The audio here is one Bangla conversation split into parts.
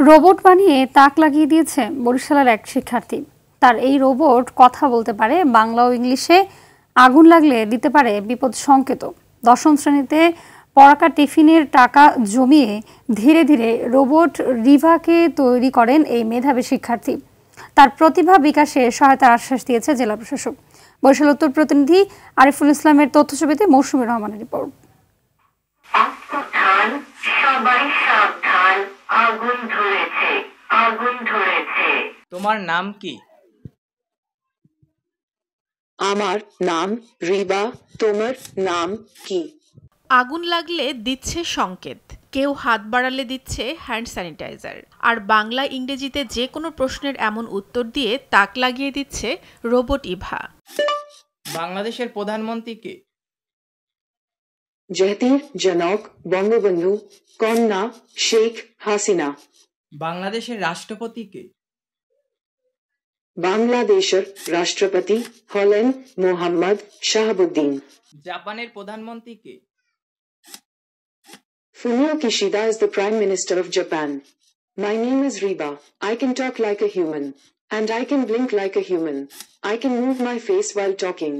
রোবট বানিয়ে তাক লাগিয়ে দিয়েছে বরিশালের এক শিক্ষার্থী। তার এই রোবট কথা বলতে পারে বাংলা ও ইংলিশে, আগুন লাগলে দিতে পারে বিপদ সংকেত। দশম শ্রেণীতে পড়াকা টিফিনের টাকা জমিয়ে ধীরে ধীরে রোবট রিভাকে তৈরি করেন এই মেধাবী শিক্ষার্থী। তার প্রতিভা বিকাশে সহায়তার আশ্বাস দিয়েছে জেলা প্রশাসক। বরিশাল উত্তর প্রতিনিধি আরিফুল ইসলামের তথ্যছবিতে মৌসুমী রহমানের রিপোর্ট। তোমার নাম কি? আমার নাম রিবা। তোমার নাম কি? আগুন লাগলে দিচ্ছে সংকেত, কেউ হাত বাড়ালে দিচ্ছে হ্যান্ড স্যানিটাইজার, আর বাংলা ইংরেজিতে যে কোনো প্রশ্নের এমন উত্তর দিয়ে তাক লাগিয়ে দিচ্ছে রোবট ইভা। বাংলাদেশের প্রধানমন্ত্রী কে? জাতির জনক বঙ্গবন্ধু কন্যা শেখ হাসিনা। বাংলাদেশের রাষ্ট্রপতি কে? বাংলাদেশের রাষ্ট্রপতি হলেন মোহাম্মদ শাহাবুদ্দিন। জাপানের প্রধানমন্ত্রী কে? Fumio Kishida is the Prime Minister of Japan. My name is Riba. I can talk like a human. And I can blink like a human. I can move my face while talking.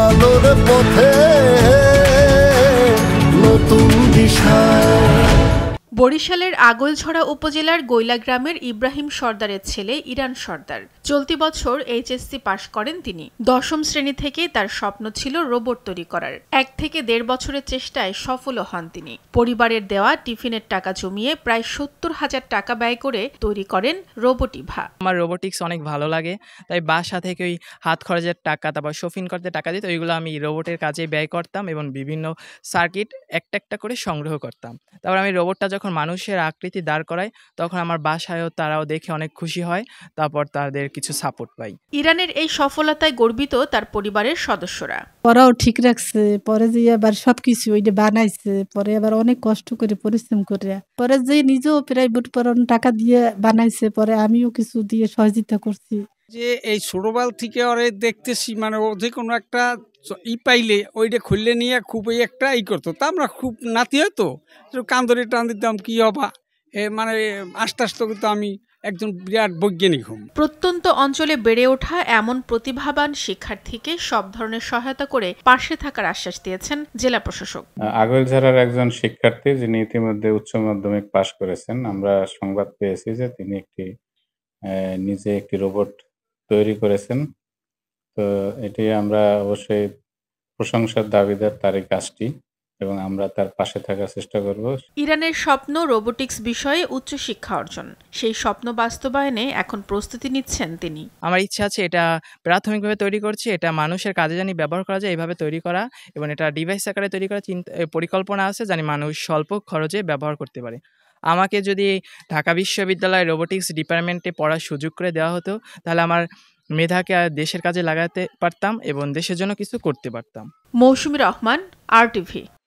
বরিশালের আগৈলঝরা উপজেলার গৈলা গ্রামের ইব্রাহিম সর্দারের ছেলে ইরান সর্দার। চলতি বছর এইচএসসি পাশ করেন তিনি। দশম শ্রেণী থেকে তার স্বপ্ন ছিল রোবট তৈরি করার। 1 থেকে 1.5 বছরের চেষ্টায় সফলও হন তিনি। পরিবারের দেওয়া টিফিনের টাকা জমিয়ে প্রায় 70,000 টাকা ব্যয় করে তৈরি করেন রোবট ইভা। আমার রোবোটিক্স অনেক ভালো লাগে, তাই বাসা থেকে ওই হাত খরচের টাকা, তারপর শপিং করতে টাকা দিত, ওইগুলো আমি রোবটের কাজে ব্যয় করতাম এবং বিভিন্ন সার্কিট একটা একটা করে সংগ্রহ করতাম। তারপর আমি রোবটটা যখন মানুষের আকৃতি দাঁড় করায় তখন আমার বাসায়ও তারাও দেখে অনেক খুশি হয়, তারপর তাদের কিছু সাপোর্ট পাই। ইরানের এই সফলতায় গর্বিত তার পরিবারের সদস্যরা। পড়াও ঠিক রাখছে, পরে যে আবার সবকিছু ওইটা বানাইছে, পরে আবার অনেক কষ্ট করে পরিশ্রম করে, পরে যে নিজেও প্রাইভেট পড়ানোর টাকা দিয়ে বানাইছে, পরে আমিও কিছু দিয়ে সহযোগিতা করছি। যে এই ছোটবেল থেকে ওরে দেখতেছি, মানে ও যে কোনো একটা পাইলে ওইটা খুললে নিয়ে খুবই একটা করতো, তা আমরা খুব নাতি হয়তো কান্দরে টান দিতাম কি হবা, মানে আস্তে আস্তে কিন্তু আমি একজন বিরাট বৈজ্ঞানিক হম। প্রত্যন্ত অঞ্চলে বেড়ে ওঠা এমন প্রতিভাবান শিক্ষার্থীকে সব ধরনের সহায়তা করে পাশে থাকার আশ্বাস দিয়েছেন জেলা প্রশাসক। আগৈলঝরার একজন শিক্ষার্থী যিনি ইতিমধ্যে উচ্চ মাধ্যমিক পাশ করেছেন, আমরা সংবাদ পেয়েছি যে তিনি নিজে একটি রোবট তৈরি করেছেন। তো এটি আমরা অবশ্যই প্রশংসার দাবিদার তার এই কাজটি, এবং আমরা তার পাশে থাকার চেষ্টা করব। ইরানের স্বপ্ন রোবোটিক্স বিষয়ে উচ্চ শিক্ষা অর্জন। সেই স্বপ্ন বাস্তবায়নে এখন প্রস্তুতি নিচ্ছেন তিনি। আমার ইচ্ছা আছে এটা প্রাথমিকভাবে তৈরি করছি, এটা মানুষের কাজে জানি ব্যবহার করা যায় এইভাবে তৈরি করা, এবং এটা ডিভাইস আকারে তৈরি করার পরিকল্পনা আছে, জানি মানুষ স্বল্প খরচে ব্যবহার করতে পারে। আমাকে যদি ঢাকা বিশ্ববিদ্যালয়ে রোবোটিক্স ডিপার্টমেন্টে পড়ার সুযোগ করে দেওয়া হতো, তাহলে আমার মেধাকে দেশের কাজে লাগাতে পারতাম এবং দেশের জন্য কিছু করতে পারতাম। মৌসুমী রহমান, RTV।